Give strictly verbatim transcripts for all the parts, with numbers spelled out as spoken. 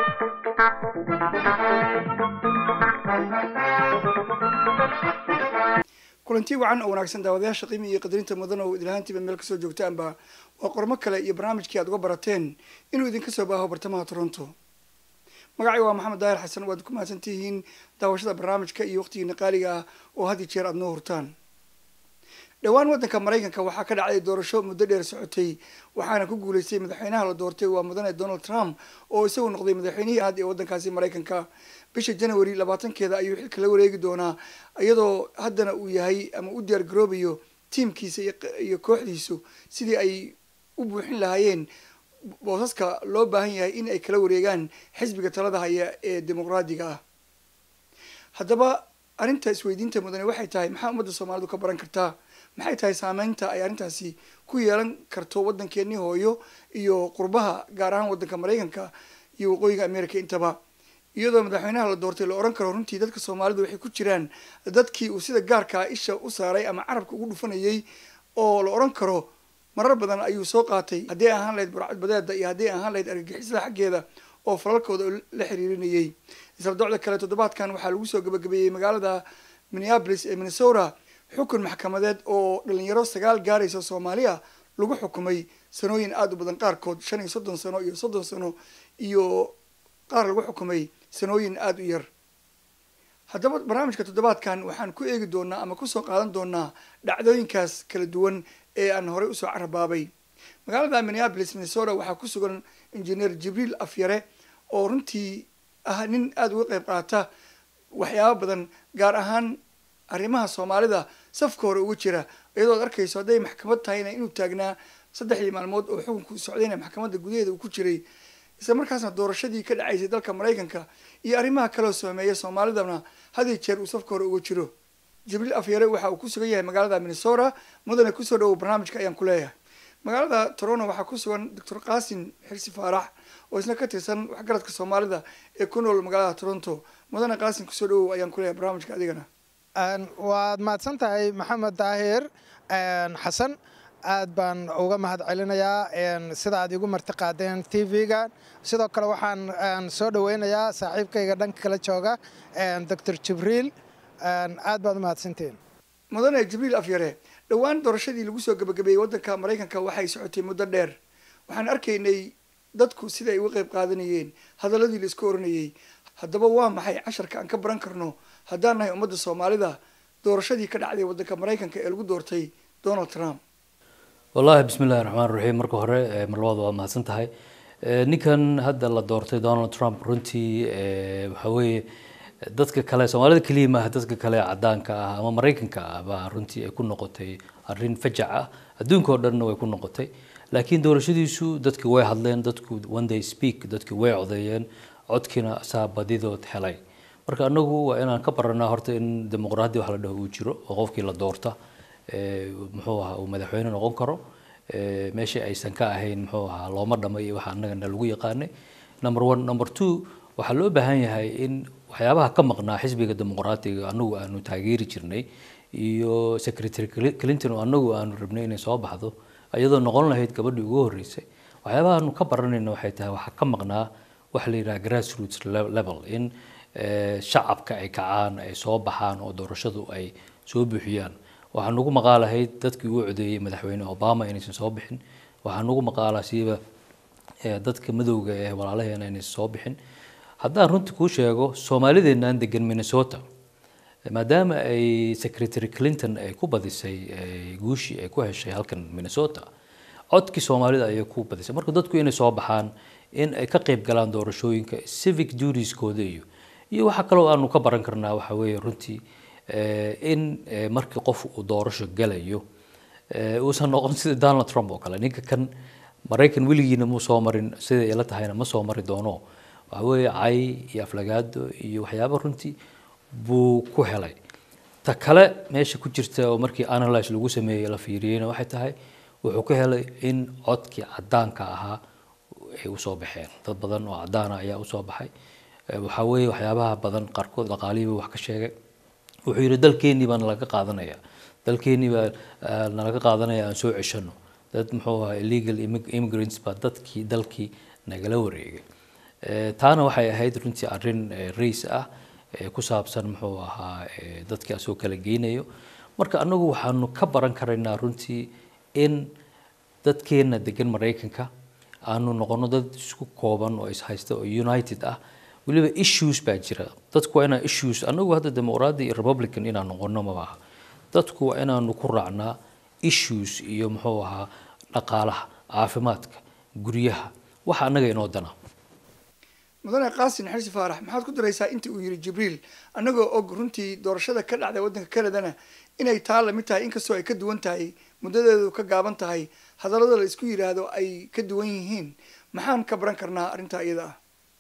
kulantii wacan oo wanaagsan daawadayaasha qiimi iyo qadarinta mudan oo idilhaantiiba meel kasoo joogtaanba waa qormo kale iyo barnaamijkii aad uga barateen inuu idinka soo baaho bartamaha Toronto. magacay waa Maxamed Daahir Xasan, waad ku mahadsantihiin daawashada barnaamijka iyo waqtigiina qaaliga ah oo had iyo jeer aad noo hurtaan. dhawaan waddanka Mareykanka waxaa ka dhacay doorasho muddo dheer socotay, waxaana ku guuleystay madaxweynaha la doortay waa mudane Donald Trump oo isagu noqday madaxweynihii aad ee waddankaasi Mareykanka. bisha January labaatankeeda ayuu xilka la wareegi doonaa, iyadoo haddana uu yahay ama u diyaar garoobayo tiimkiisa iyo kooxdiisu sidii ay u buuxin lahaayeen boosaska loo baahan yahay in ay kala wareegaan xisbiga talada haya ee dimuqraadiga ah. haddaba arrinta isweydiinta mudane waxay tahay maxaa ummadda Soomaalidu ka baran kartaa, maxay tahay saameynta ay arrintaasi ku yeelan karto waddankeennii hooyo iyo qurbaha gaar ahaan waddanka Mareykanka iyo waqooyiga Ameerika intaba. iyadoo madaxweynaha la doortay la oran karo runtii dadka Soomaalidu waxay ku jiraan dadkii uu sida gaarka ah isha u saaray ama carabka ugu dhufanayay, oo la oran karo marar badan ayuu soo qaatay haddii ahaan lahayd burcad badeeda iyo haddii ahaan lahayd argagixisada xaggeeda oo falalkooda la xiriirinayay. isla docda kale toddobaadkan waxaa lagu soo gabagabeeyey magaalada Minneapolis ee Minnesota xukun maxkamadeed oo dhalinyaro sagaal gaaraysa Soomaaliya lagu xukumay sanooyin aad u badan, qaarkood shan iyo soddon sano iyo soddon sano iyo qaar lagu xukumay sanooyin aad u yar. haddaba barnaamijka toddobaadkan waxaan ku eegi doonaa ama kusoo qaadan doonaa dhacdooyinkaas kala duwan ee aan horey usoo carabaabay. magaalada Minneapolis Minnesota waxaa ku sugan injineer Jibriil Afyare oo runtii ah nin aad uga qayb qaata waxyaabo badan, gaar ahaan arrimaha Soomaalida safka hore ugu jira, iyadoo aad arkayso hadday maxkamad tahayna inuu taagnaa saddexdii maalmood oo xukunku socdayna maxkamadda gudaheeda uu ku jiray, isla markaasna doorashadii ka dhacaysay dalka Mareykanka iyo arrimaha kale oo saameeya Soomaalidana had iyo jeer uu safka hore ugu jiro. Jibriil Afyare waxa uu ku sugan yahay magaalada Minnesota. mudane ku soo dhawow barnaamijka ayaan ku leeyahay. magaalada Toronto waxaa ku sugan Doctor Qaasim Xirsi Faarax oo isna ka tirsan waxgaradka Soomaalida ee ku nool magaalada Toronto. mudane Qaasim ku soo dhawow ayaan ku leeyahay barnaamijka adigana. aan waad mahadsan tahay Maxamed Daahir Xasan, aad baan uga mahad celinayaa sida aad igu marti qaadeen T V-ga. sidoo kale waxaan soo dhaweynayaa saaxiibkayga dhanka kala jooga Doctor Jibriil. aad baad mahadsantiin. mudane Jibriil Afyare, dhawaan doorashadii lagu soo gabagabeeyay waddanka Mareykanka waxay socotay muddo dheer. waxaan arkaynay dadku sida ay uga qayb qaadanayeen hadaladii la isku oranayay. haddaba waa maxay casharka aan ka baran karno haddaan nahay ummadda Soomaalida doorashadii ka dhacday waddanka Mareykanka ee lagu doortay Donald Trump? والله بسم الله الرحمن الرحيم. marka hore marwada waa mahadsan tahay. ninkan hadda la doortay Donald Trump runtii waxa weeye dadka kale Soomaalida kaliya ma dadka kale cadaanka ah ama Mareykanka ah baa runtii ay ku noqotay arrin fajac ah, adduunka oo dhan way ku noqotay. laakiin doorashadiisu dadku way hadleen, dadku one day speak, dadku way codeeyeen, codkina asaa badidood helay. marka anagu waa inaan ka baranaa horta in dimuqraadi wax la dhaho uu jiro oo qofkii la doorta ee muxuu ahaa uu madaxweyne noqon karo, ee meesha aysan ka ahayn muxuu ahaa looma dhamay waxa anaga lagu yaqaanay. number one. number two, waxa loo baahan yahay in waxyaabaha ka maqnaa xisbiga dimuqraadiga anagu aanu taageeri jirnay iyo secretary Clinton oo anagu aanu rabnay inay soo baxdo ayadoo noqon lahayd gabadhii ugu horeysay. waxyaabaha aanu ka baranayna waxay tahay waxa ka maqnaa wax la yiraahdo grassroots level, in shacabka ay kacaan, ay soo baxaan oo doorashadu ay soo buuxiyaan. waxaan ugu maqaalahayd dadkii uu codeeyay madaxweyne Obama inaysan soo bixin. waxaan ugu maqaalaa siiba dadka madowga ee walaalaheena inaysan soo bixin. haddaan runtii kuu sheego Soomaalideenan degan Minnesota, maadaama ay secretary Clinton ay ku badisay guushii ay ku heshay halkan Minnesota, codkii Soomaalida ay ku badisay. marka dadku inay soo baxaan, in ay ka qayb galaan doorashooyinka, civic duties-kooda iyo iyo waxa kale oo aanu ka baran karnaa waxa weeye runtii in markii qof uu doorasho galayo uusan noqon sida Donald Trump oo kale. ninka kan Mareykan weligiina muu soo marin, sida ay la tahayna ma soo mari doono. waxa weeye cay iyo aflagaado iyo waxyaabo runtii buu ku helay. ta kale meesha ku jirta oo markii analyze lagu sameeyay la fiiriyayna waxay tahay wuxuu ku helay in codkii cadaanka ahaa ay u soo baxeen. dad badan oo cadaan ah ayaa u soo baxay. waxa weeye waxyaabaha badan qaarkood dhaqaalihiiba wax ka sheegay. wuxuu yiri dalkeenii baan laga qaadanaya dalkeenii baa laga qaadanaya aan soo ceshano. dad muxuu ahaa illegal immigrants baa dadkii dalkii nagala wareegay. taana waxay ahayd runtii arrin rays ah ku saabsan muxuu ahaa dadkii asoo kala geynayo marka anagu waxaanu ka baran karaynaa runtii in dadkeena degan Mareykanka aanu noqono dad isku kooban oo is haysta oo united ah waliba issues baa jira dadku waa inaa issues anagu hadda dimuqraadi iyo republican inaan noqono ma aha dadku waa inaanu ku raacnaa issues iyo muxuu ahaa dhaqaalaha caafimaadka guryaha waxa anaga inoo dana mudane qaasin xirsi faarax maxaad ku daraysaa intii uu yiri Jibriil anagoo og runtii doorashada ka dhacday wadanka Kanadana inay taa la mid tahay inkastoo ay ka duwan tahay muddadeedu ka gaaban tahay hadallada la isku yiraahdo ay ka duwan yihiin maxaan ka baran karnaa arrinta iyada ah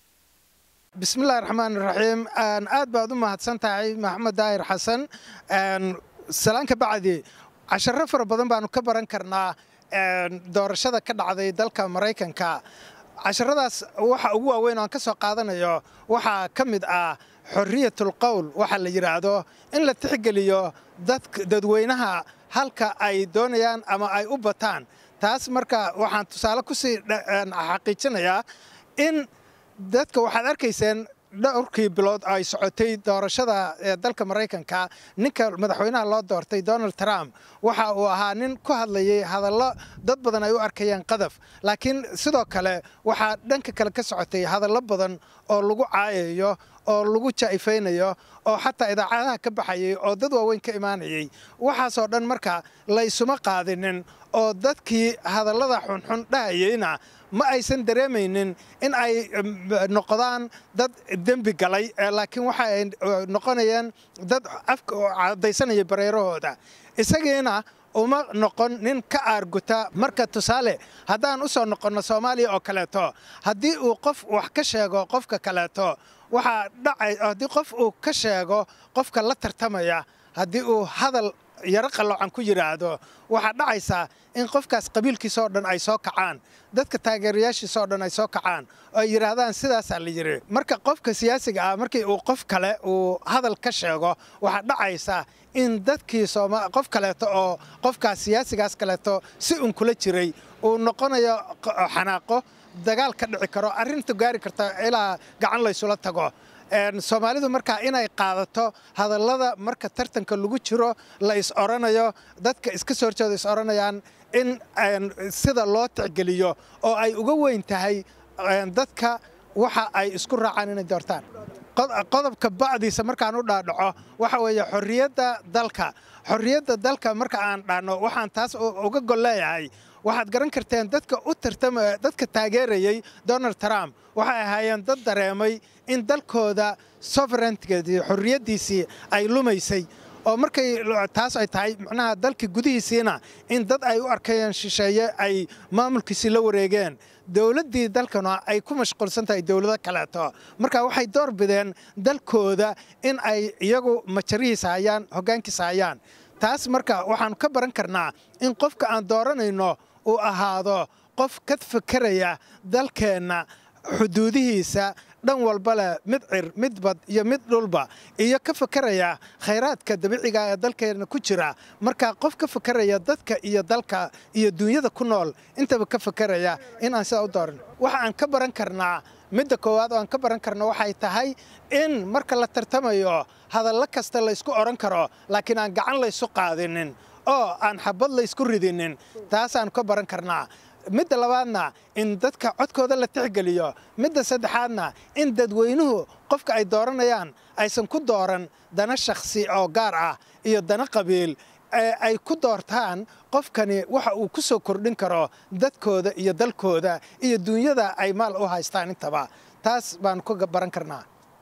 bismillaahir rahmaanir rahiim aan aad baad u mahadsan tahay maxamed daahir xasan aan salaanka bacdi casharo fara badan baanu ka baran karnaa doorashada ka dhacday dalka Mareykanka casharadaas waxa ugu waaweyn aan ka soo qaadanayo waxa ka mid ah xorriyatul qowl waxa la yiraahdo in la tixgeliyo dadka dadweynaha halka ay doonayaan ama ay u bataan taas marka waxaan tusaale ku sii xaqiijinayaa in dadka waxaad arkayseen dhowrkii bilood ay socotay doorashada dalka Mareykanka ninka madaxweynaha loo doortay Donald Trump waxa uu ahaa nin ku hadlayay hadallo dad badan ay u arkayeen qadaf laakiin sidoo kale waxa dhanka kale ka socotay hadallo badan oo lagu caayayo oo lagu jaifeynayo oo xataa idaacadaha ka baxayay oo dad waaweyn ka imaanayay waxaas oo dhan marka la isuma qaadinin oo dadkii hadallada xunxun dhahayayna ma aysan dareemaynin in ay noqdaan dad dembi galay laakiin waxa ay noqonayaan dad afka cadaysanaya bareerahooda isageena uma noqon nin ka aarguta marka tusaale haddaan u soo noqono Soomaaliya oo kaleeto haddii uu qof wax ka sheego qofka kaleeto waxa dhacay haddii qof uu ka sheego qofka la tartamaya haddii uu hadal yara qaloocan ku yiraahdo waxa dhacaysa in qofkaas qabiilkiisa oo dhan ay soo kacaan dadka taageerayaashiisa oo dhan ay soo kacaan oo ay yiraahdaan sidaas la yiri marka qofka siyaasiga ah markii uu qof kale uu hadal ka sheego waxa dhacaysa in dadkii Soomaa qof kale oo qofkaas siyaasigaas kale si un kula jiray uu noqonayo xanaaqo dagaal ka dhici karo arrintu gaari karta ilaa gacan la isula tago Soomaalidu marka inay qaadato hadallada marka tartanka lagu jiro la is oranayo dadka iska soo horjeeda is oranayaan in sida loo tixgeliyo oo ay uga weyn tahay dadka waxa ay isku raacaan inay doortaan qodobka bacdiisa markaan u dhaadhaco waxa weeye xorriyadda dalka xorriyadda dalka marka aan dhaano waxaan taas uga gol leeyahay waxaad garan karteen dadka u tartamay dadka taageerayay Donald Trump waxay ahaayeen dad dareemay in dalkooda sovereignty xorriyadiisii ay lumaysay oo markay taas ay tahay macnaha dalka gudihiisina in dad ay u arkayeen shisheeye ay maamulkiisa la wareegeen dawladdii dalkana ay ku mashquulsan tahay dawlado kaleeto marka waxay door bideen dalkooda in ay iyagu majarihiisa hayaan hoggaankiisa hayaan taas marka waxaan ka baran karnaa in qofka aan dooranayno uu ahaado qof ka fakaraya dalkeena xuduudihiisa dhan walba leh mid cir mid bad iyo mid dhulba iyo ka fakaraya khayraadka dabiiciga ee dalkeena ku jira marka qof ka fakaraya dadka iyo dalka iyo dunyada ku nool intaba ka fakaraya in aan sida u dooran waxa aan ka baran karnaa midda koowaad oo aan ka baran karno waxay tahay in marka la tartamayo hadallo kasta la isku oran karo laakiin aan gacan la isu qaadinin oo aan xabad la isku ridinin taas aan ka baran karnaa midda labaadna in dadka codkooda la tixgeliyo midda saddexaadna in dadweynuhu qofka ay dooranayaan aysan ku dooran dana shakhsi oo gaar ah iyo dana qabiil ay ku doortaan qofkani waxa uu ku soo kordhin karo dadkooda iyo dalkooda iyo dunyada ay maal u haystaan intaba taas baan ku baran karnaa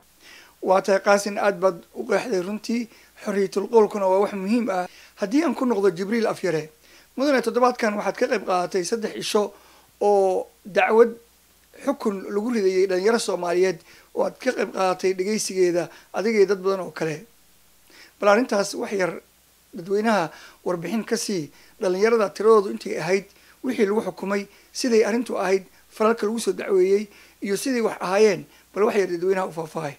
waa tahay qaasin aad baad u qeexday runtii xorriyatul qowlkuna waa wax muhiim ah haddii aan ku noqdo Jibriil Afyare mudane toddobaadkan waxaad ka qayb qaadatay saddex isho oo dacwad xukun lagu ridayay dhalinyaro Soomaaliyeed oo aad ka qayb qaadatay dhageysigeeda adiga iyo dad badan oo kale bal arrintaas wax yar dadweynaha warbixin ka sii dhalinyarada tiradoodu intii ahayd wixii lagu xukumay siday arrintu ahayd falalka lagu soo dacweeyay iyo sidii wax ahaayeen bal wax yar dadweynaha u faahfaahay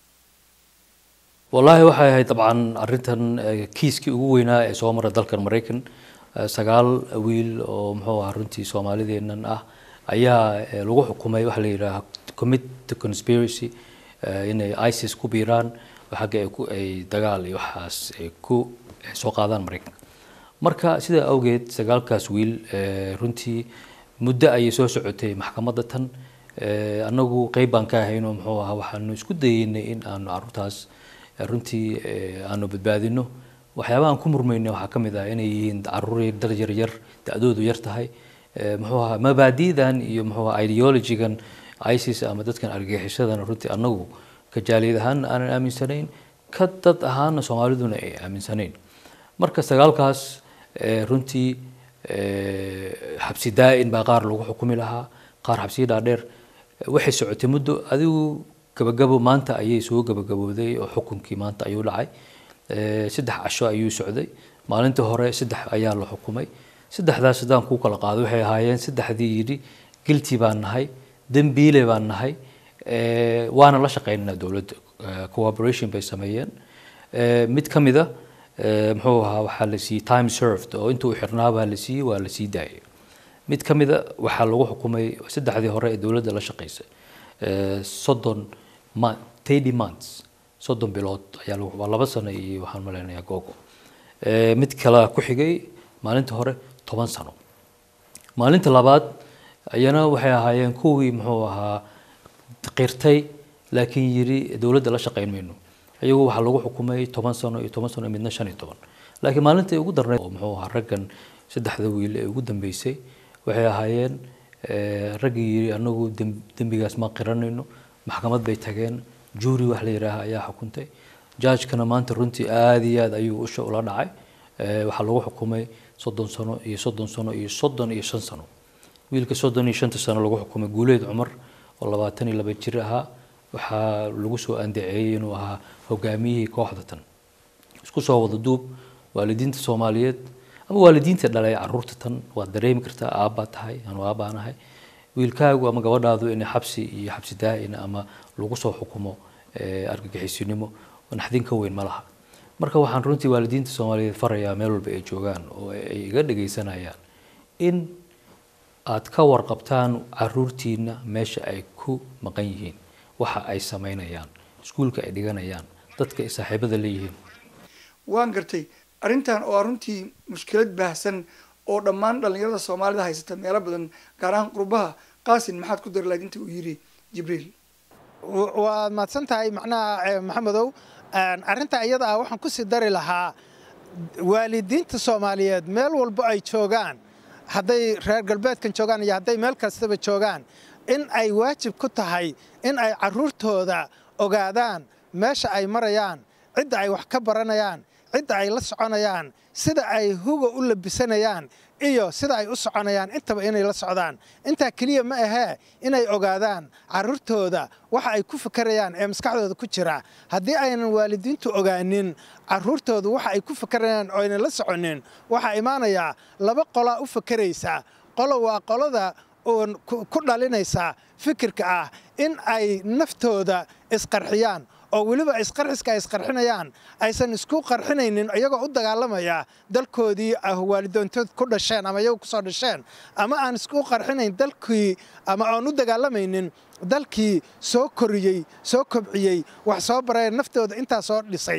والله waxay ahayd dabcan arintan kiiskii ugu weynaa ee soo maray dalkan Mareykan sagaal wiil oo muxuu ahaa runtii Soomaalideenan ah ayaa lagu xukumay waxa la yiraahdo commit to conspiracy inay ISIS ku biiraan xagga ay ku ay dagaal iyo waxaas ay ku soo qaadaan Mareykanka marka sida awgeed sagaalkaas wiil runtii muddo ay soo socotay maxkamadda tan anagu qayb baan ka ahayn oo muxuu ahaa waxaanu isku dayeynay in aanu carruurtaas runtii aanu badbaadino waxyaabaha aan ku murmaynay waxa kamid ah inay yihiin carruur yar yar yar da'doodu yar tahay muxuu ahaa mabaadiidan iyo muxuu ahaa ideology-gan ISIS ama dadkan argagixisada runtii anagu ka jaaliyad ahaan aan aaminsanayn ka dad ahaan Soomaaliduna ay aaminsanayn marka sagaalkaas runtii xabsi daa'in baa qaar lagu xukumi lahaa qaar xabsi dhaadheer waxay socotay muddo adigu gabagabo maanta ayay soo gabagabooday oo xukunkii maanta ayuu dhacay saddex casho ayuu socday maalintii hore saddex ayaa la xukumay saddexdaas sidaan ku kala qaado waxay ahaayeen saddexdii yiri guilty baan nahay dambiile baan nahay waana la shaqeynaa dawladda cooperation bay sameeyeen mid kamida muxuu ahaa waxa la siiyay time served oo intuu xirnaaba la siiyay waa la sii daayay mid kamida waxa lagu xukumay saddexdii hore ee dawladda la shaqeysay soddon thirty months soddon bilood ayaa lagu xukuma laba sano iyo waxaan maleynayaa googo mid kale ku xigay maalinta hore toban sano maalinta labaad ayana waxay ahaayeen kuwii muxuu ahaa qirtay laakiin yiri dawladda la shaqeyn mayno ayagu waxa lagu xukumay toban sano iyo toban sano midna shan iyo toban laakiin maalintii ugu darnay oo muxuu ahaa raggan saddexda wiil ee ugu dambeysay waxay ahaayeen raggii yiri anagu dambigaas ma qiranayno maxkamad bay tageen jury wax la yiraahdo ayaa xukuntay judge-kana maanta runtii aad iyo aad ayuu u shaqo la dhacay waxa lagu xukumay soddon sano iyo soddon sano iyo soddon iyo shan sano wiilka soddon iyo shan sano lagu xukumay Guuleed Cumar oo labaatan iyo laba jir ahaa waxa lagu soo andaceeyay inuu ahaa hogaamiyihii kooxda tan isku soo wada duub waalidiinta Soomaaliyeed ama waalidiinta dhalay carruurta tan waa dareemi kartaa aabba tahay aan aabaanahay wiilkaagu ama gabadhaadu in xabsi iyo xabsi daa'in ama lagu soo xukumo argagixisinimo naxdin ka weyn malaha marka waxaan runtii waalidiinta Soomaaliyeed farayaa meel walba ay joogaan oo ay iga dhageysanayaan in aad ka warqabtaan carruurtiina meesha ay ku maqan yihiin waxa ay sameynayaan iskuulka ay dhiganayaan dadka ay saaxiibada leeyihiin waan gartay arrintan oo runtii mushkilad baahsan oo dhammaan dhalinyarada Soomaalida haysata meelo badan gaar ahaan qurbaha qaasin maxaad ku dari lahayd intii uu yiri Jibriil waa maadsan tahay macnaha maxamedow arrinta iyada ah waxaan ku sii dari lahaa waalidiinta Soomaaliyeed meel walba ay joogaan hadday reer galbeedkan joogaan iyo hadday meel kastaba joogaan in ay waajib ku tahay in ay carruurtooda ogaadaan meesha ay marayaan cidda ay wax ka baranayaan cidda ay la soconayaan sida ay huga u labisanayaan iyo sida ay u soconayaan intaba inay la socdaan inta kaliya ma aha inay ogaadaan carruurtooda waxa ay ku fakarayaan ee maskaxdooda ku jira haddii aynan waalidiintu ogaanin carruurtooda waxa ay ku fakarayaan oo aynan la soconin waxa imaanaya laba qola u fakaraysa qolo waa qolada oo ku dhalinaysa fikirka ah in ay naftooda isqarxiyaan oo waliba isqarxiska ay isqarxinayaan aysan isku qarxinaynin iyagoo u dagaalamaya dalkoodii ah waalidoontood ku dhasheen ama iyagu ku soo dhasheen ama aan isku qarxinayn dalkii ama aan u dagaalamaynin dalkii soo koriyay soo kobciyay wax soo baray naftooda inta soo dhisay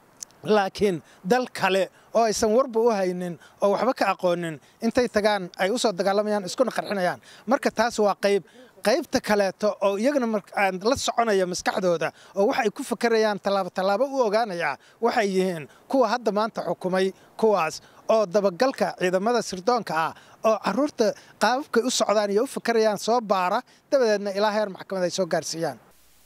laakiin dal kale oo aysan warba u haynin oo waxba ka aqoonin intay tagaan ay u soo dagaalamayaan isku qarxinayaan marka taas waa qayb qaybta kaleeto oo iyagana markaan la soconaya maskaxdooda oo waxa ay ku fakarayaan talaabo talaabo u ogaanaya waxay yihiin kuwa hadda maanta xukumay kuwaas oo dabagalka ciidamada sirdoonka ah oo carruurta qaababkay u socdaan iyo u fakarayaan soo baara dabadeedna ilaa heer maxkamad ay soo gaarsiiyaan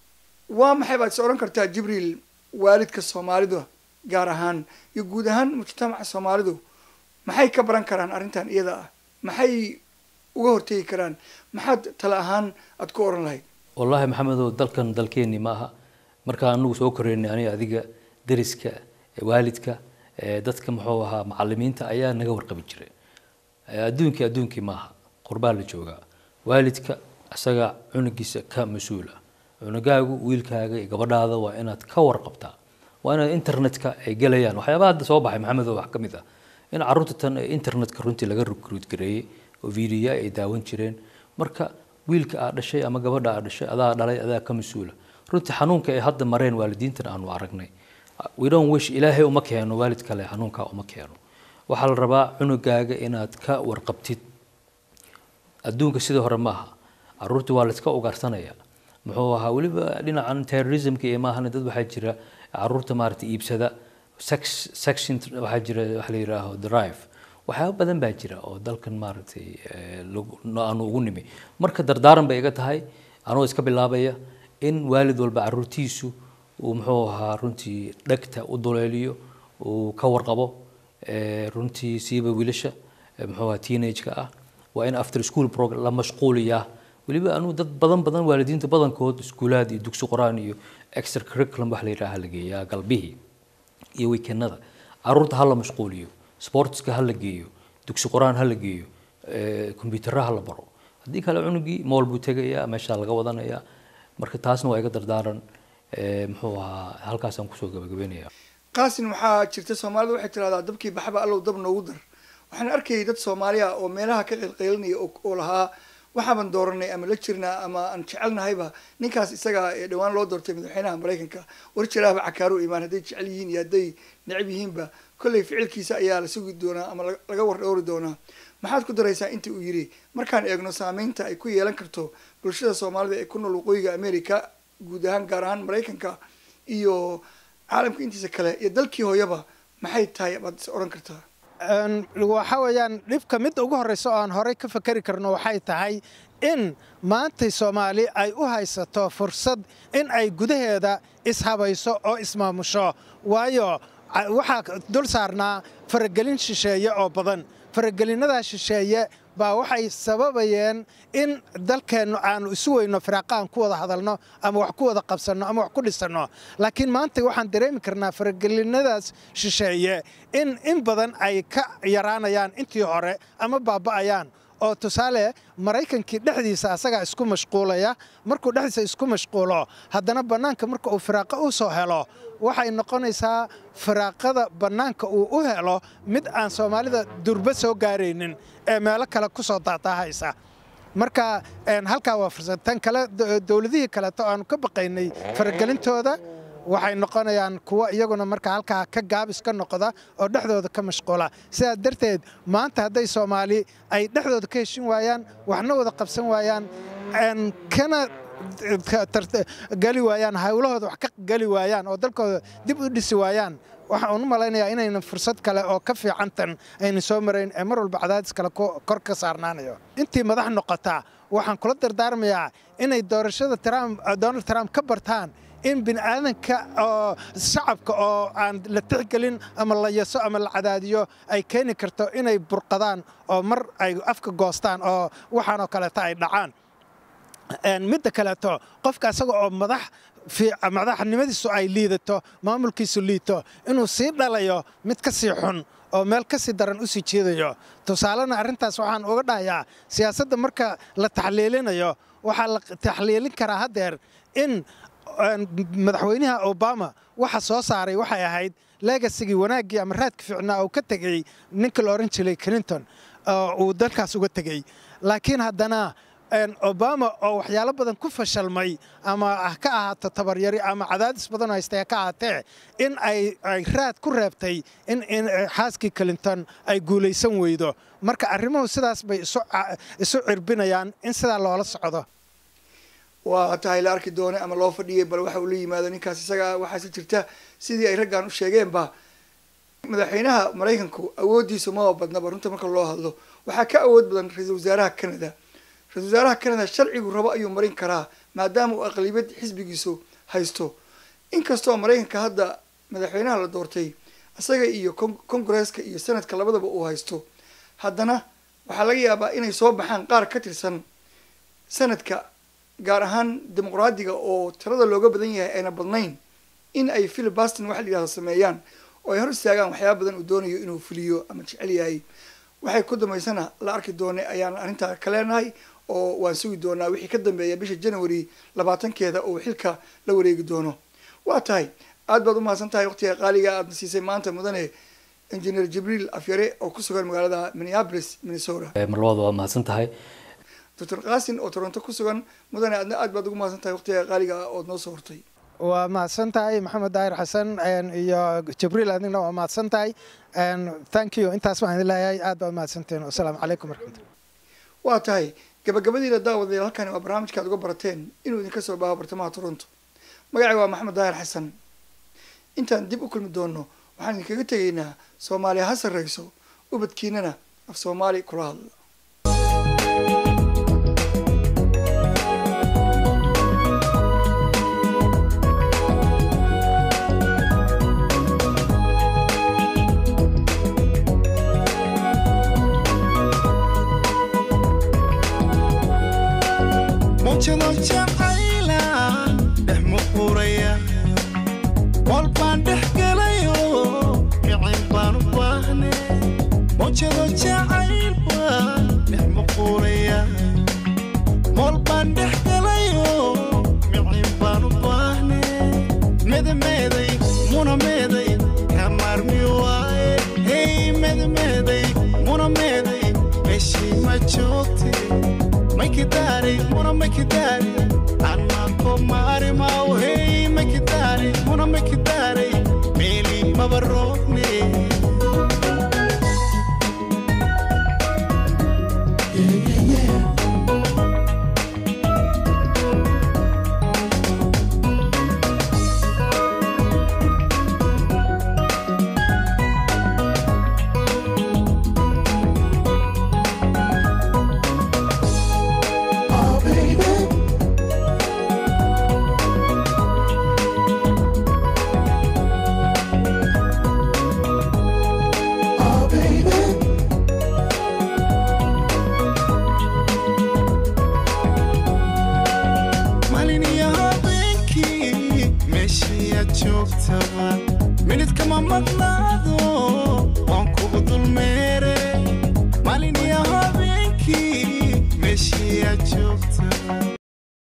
waa maxay baad oran kartaa Jibriil waalidka Soomaalidu gaar ahaan iyo guud ahaan mujtamaca Soomaalidu maxay ka baran karaan arrintan iyada ah maxay uga hortagi karaan maxaad tala ahaan aad ku oran lahayd wallahi maxamedow dalkan dalkeeni ma aha marka anagu soo koreynay aniga adiga dariska waalidka dadka muxuu ahaa macallimiinta ayaa naga warqabi jiray adduunka adduunki ma aha qurbaan la jooga waalidka asaga cunugiisa ka mas'uula cunugaagu wiilkaaga iyo gabadhaada waa inaad ka warqabtaa waa inaad internetka ay galayaan waxyaabaha hadda soo baxay maxamedow wax kamid ah in carruurta tan internetka runtii laga recruit gareeyay oo video ay daawan jireen marka wiilka aad dhashay ama gabadha aad dhashay adaa dhalay adaa ka mas-uula runtii xanuunka ay hadda mareen waalidiintan aanu aragnay we don't wish ilaahay uma keeno waalid kale xanuunka uma keeno waxaa la rabaa cunugaaga inaad ka warqabtid adduunka sidii hore maaha caruurtii waa la iska ugaarsanaya muxuu ahaa weliba dhinacan terrorismka iyo maahan dad waxaa jira caruurta maaragtay iibsada sex section waxaa jira wax la yiraahdo drive waxyaabo badan baa jira oo dalkan maaragtay aanu ugu nimi marka dardaaran bay iga tahay anoo iska bilaabaya in waalid walba caruurtiisu uu muxuu ahaa runtii dhagta u duleeliyo uu ka warqabo runtii siiba wiilasha muxuu ahaa teenage-ka ah waa in after school program la mashquuliyaa weliba anuu dad badan badan waalidiinta badankood iskuulaad iyo dugsi quraan iyo extra curriculum wax la yidhaaha la geeyaa galbihii iyo weekendada caruurta ha la mashquuliyo sportska ha la geeyo dugsi quraan ha la geeyo computerra ha la baro haddii kale cunugii mool buu tegayaa meeshaa laga wadanayaa marka taasna waa iga dardaaran muxuu ahaa halkaasaan kusoo gabagabeynaya qaasin waxaa jirta soomaalida waxay tirahdaa dabkii baxba allow dab noogu dar waxaan arkayay dad soomaaliya oo meelaha ka qeylqeylinaya oo lahaa waxaaban dooranay ama la jirnaa ama aan jecelnahayba ninkaas isaga ee dhawaan loo doortay madaxweynaha maraykanka war jiraaba cakaaru imaan hadday jecel yihiin iyo hadday necab yihiinba kolley ficilkiisa ayaa la sugi doonaa ama laga war dhowri doonaa maxaad ku daraysaa inta uu yidhi markaan eegno saameynta ay ku yeelan karto bulshada soomaalida ee ku nool waqooyiga america guud ahaan gaar ahaan maraykanka iyo caalamka intiisa kale iyo dalkii hooyaba maxay tahay baad is odhan kartaa waxa weeyaan dhibka midda ugu horreysa oo aan horey ka fakari karno waxay tahay in maantay soomaali ay u haysato fursad in ay gudaheeda ishabayso oo ismaamusho waayo waxaa dul saarnaa faragelin shisheeye oo badan faragelinnadaa shisheeye baa waxay sababayeen in dalkeennu aanu isu weyno firaaqa aan ku wada hadalno ama wax ku wada qabsanno ama wax ku dhisanno laakiin maanta waxaan dareemi karnaa faragelinadaas shisheeye in in badan ay ka yaraanayaan intii hore ama baaba'ayaan oo tusaale maraykankii dhexdiisa asagaa isku mashquulaya markuu dhexdiisa isku mashquulo haddana bannaanka marka uu firaaqa u soo helo waxay noqonaysaa firaaqada bannaanka uu u helo mid aan soomaalida durba soo gaaraynin ee meelo kale ku soo daataahaysa marka halkaa waa fursad tan kale dowladihii kaleeto aanu ka baqaynay faragelintooda waxay noqonayaan kuwa iyaguna marka halkaa ka gaabis ka noqda oo dhexdooda ka mashquula sidaa darteed maanta hadday soomaali ay dhexdooda ka heshin waayaan waxna wada qabsan waayaan kana gali waayaan hawlahooda wax ka gali waayaan oo dalkooda dib u dhisi waayaan waxaan u malaynayaa inaynan fursad kale oo ka fiicantan aynan soo marayn ee mar walba cadaadis kale kor ka saarnaanayo intii madax noqotaa waxaan kula dardaarmayaa inay doorashada Trump Donald Trump ka bartaan in bini'aadanka oo shacabka oo aan la tixgelin ama la yaso ama la cadaadiyo ay keeni karto inay burqadaan oo mar ay afka goostaan oo waxaan oo kaleeta ay dhacaan midda kaleeto qofka asaga oo madax madaxnimadiisu ay liidato maamulkiisu liito inuu sii dhalayo mid ka sii xun oo meel ka sii daran u sii jeedayo tusaalena arrintaas waxaan uga dhahayaa siyaasadda marka la taxliilinayo waxaa la taxliilin karaa haddeer in madaxweynaha Obama waxa soo saaray waxay ahayd legacy wanaaggii ama raadka fiicnaa oo ka tagay ninka la oran jiray Clinton oo uu dalkaas uga tagay laakiin haddana Obama oo waxyaalo badan ku fashalmay ama ka ahaato tabaryari ama cadaadis badan haystay ka ahaatee in ay ay raad ku reebtay in in xaaskii Clinton ay guulaysan weydo marka arrimuhu sidaas bay isu isu cirbinayaan in sidaa loola socdo waa tahay la arki doona ama loo fadhiyay bal waxa uu la yimaado ninkaas isaga waxa si jirta sidii ay raggan u sheegeenba madaxweynaha Mareykanku awoodiisu ma badna runta marka loo hadlo waxa ka awood badan ra'iisul wasaaraha Canada ra'iisul wasaaraha Canada sharcigu rabo ayuu marin karaa maadaama uu aqlabiyad xisbigiisu haysto inkastoo Mareykanka hadda madaxweynaha la doortay asaga iyo Congress-ka iyo Senate-ka labadaba uu haysto haddana waxa laga yaabaa inay soo baxaan qaar ka tirsan Senate-ka gaar ahaan dimuqraadiga oo tirada looga badan yahay ayna badnayn in ay filibuster wax la yiraahdo sameeyaan oo ay hor istaagaan waxyaabo badan uu doonayo inuu fuliyo ama jecel yahay waxay ku damaysana la arki doonay ayaan arrinta kaleenahay oo waan sugi doonaa wixii ka dambeeya bisha January labaatankeeda oo xilka la wareegi doono waa tahay aad baad u mahadsan tahay waqtiga qaaliga aad siisay maanta mudane engineer Jibril Afyare oo ku sugan magaalada Minneapolis Minnesota marwada waa mahadsan tahay doctor qaasin oo toronto ku sugan mudane aadna aad baad ugu mahadsan tahay waqtiga qaaliga ah ood noo soo hortay waa mahadsan tahay maxamed daahir xasan iyo jibriil adigna waa mahadsan tahay thank you intaas waxaan idin leeyahay aad baad mahadsantiin wasalaamu calaykum waraxmatullahi waa tahay gabagabadiina daawadayaal halkani waa barnaamijka aad uga barateen inuu idinka soo baaho bartamaha toronto magacay waa maxamed daahir xasan intaan dib u kulmi doono waxaan idinkaga tegaynaa soomaaliya ha sarreyso ubadkiinana af soomaali kula hadla Mochado jacayl baan dhex muquuraya mool baan dhex galayo micin baan u baahne medameeday muna meeday kamaarmi waaye hey medameeday muna meeday meeshii ma joogte maykidaaray muna maykidaaray anaan ko maari maaw hey maykidaaray muna maykidaaray meeli maba rogne minute kama maqnaado